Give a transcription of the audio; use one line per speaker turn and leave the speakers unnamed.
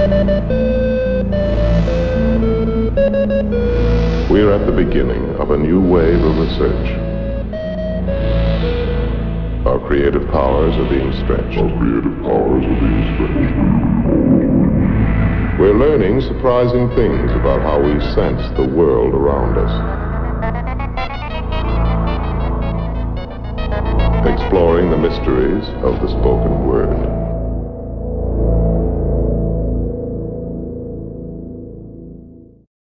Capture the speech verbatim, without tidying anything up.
We're at the beginning of a new wave of research. Our creative powers are being stretched. Our creative powers are being stretched. We're learning surprising things about how we sense the world around us. Exploring the mysteries of the spoken word.